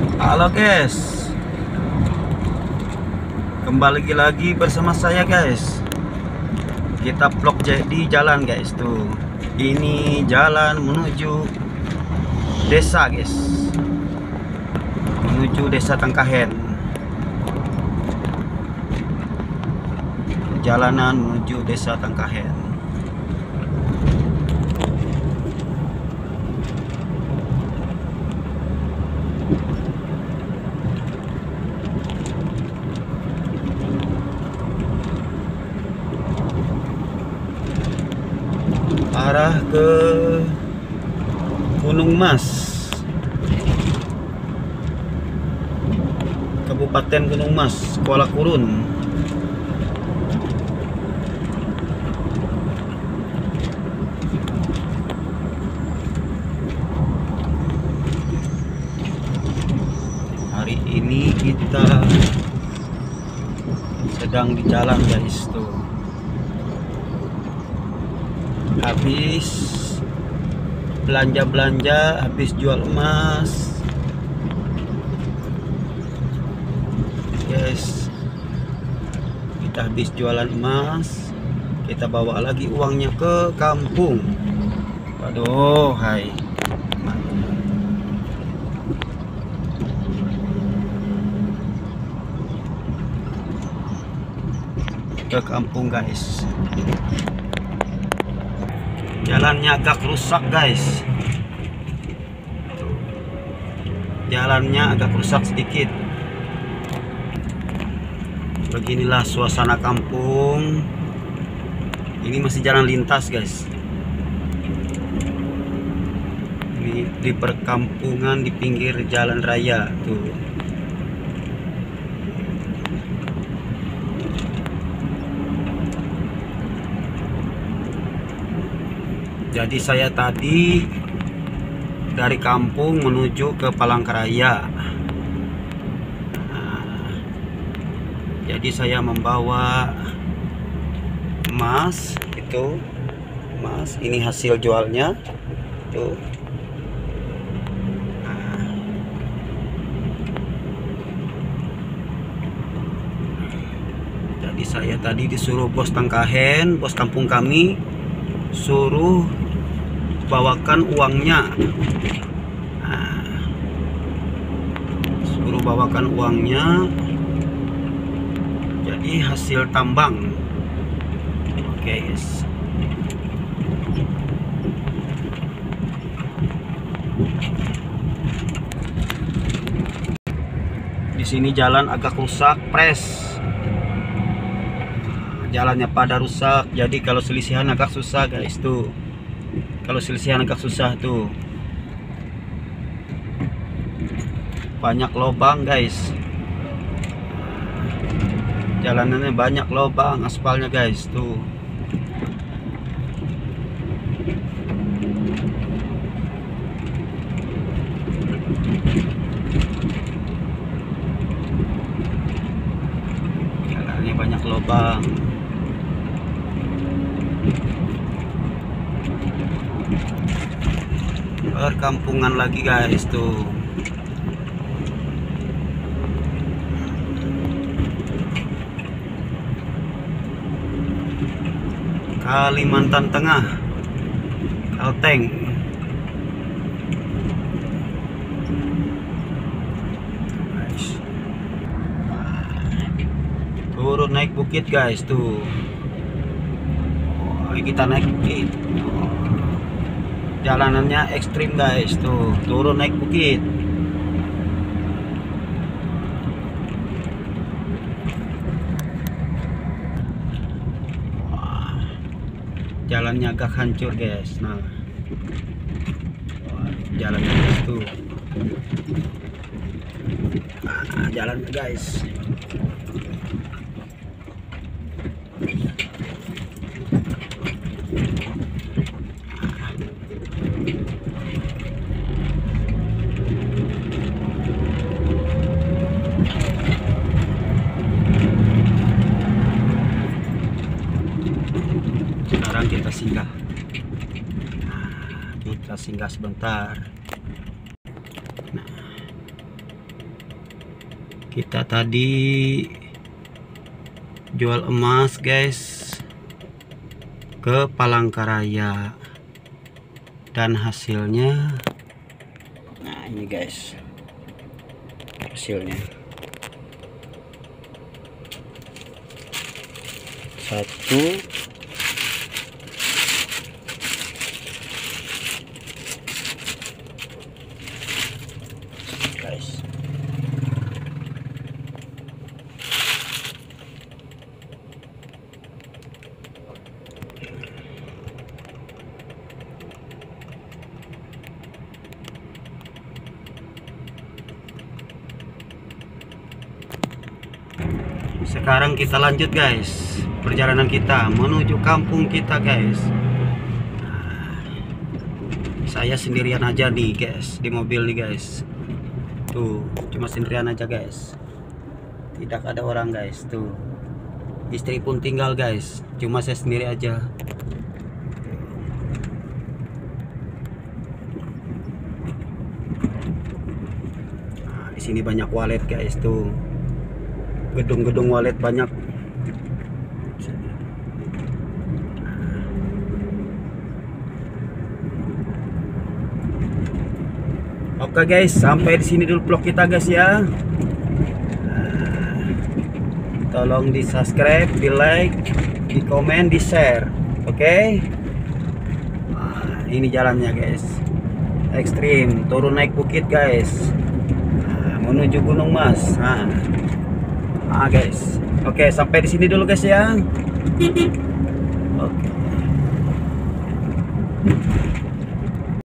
Halo guys, kembali lagi bersama saya guys. Kita vlog di jalan guys tuh. Ini jalan menuju desa guys, menuju desa Tangkahen. Jalanan menuju desa Tangkahen. Arah ke Gunung Mas, Kabupaten Gunung Mas, Kuala Kurun. Hari ini kita sedang di jalan guys tuh. Habis belanja, habis jual emas guys. Kita habis jualan emas, kita bawa lagi uangnya ke kampung. Waduh, hai ke kampung guys. Jalannya agak rusak guys, jalannya agak rusak sedikit. Beginilah suasana kampung. Ini masih jalan lintas guys. Ini di perkampungan di pinggir jalan raya tuh. Jadi saya tadi dari kampung menuju ke Palangkaraya. Jadi saya membawa emas itu, emas ini hasil jualnya tuh. Jadi saya tadi disuruh bos Tangkahen, bos kampung kami, suruh bawakan uangnya. Suruh bawakan uangnya. Jadi hasil tambang. Oke guys. Di sini jalan agak rusak, pres. Jalannya pada rusak, jadi kalau selisihan agak susah guys tuh. Kalau selisihan agak susah tuh. Banyak lubang guys. Jalanannya banyak lubang aspalnya guys tuh. Jalannya banyak lubang. Perkampungan lagi guys tuh. Kalimantan Tengah, Kalteng. Turun naik bukit guys tuh. Oh, kita naik bukit. Jalanannya ekstrim guys tuh, turun naik bukit. Wah, jalannya agak hancur guys. Nah, wah, jalannya guys tuh. Nah, jalan guys. Sekarang kita singgah. Kita singgah sebentar. Nah, Kita tadi jual emas guys ke Palangkaraya, dan hasilnya, nah ini guys hasilnya, satu guys. Sekarang kita lanjut guys perjalanan kita menuju kampung kita guys. Saya sendirian aja nih guys di mobil nih guys. Tuh cuma sendirian aja guys, tidak ada orang guys. Tuh istri pun tinggal guys, cuma saya sendiri aja. Nah, di sini banyak walet guys, tuh gedung-gedung walet banyak. Oke guys, sampai di sini dulu vlog kita guys ya. Tolong di subscribe, di like, di komen, di share. Oke. Nah, ini jalannya guys, ekstrim, turun naik bukit guys, menuju Gunung Mas. Nah guys, oke sampai di sini dulu guys ya.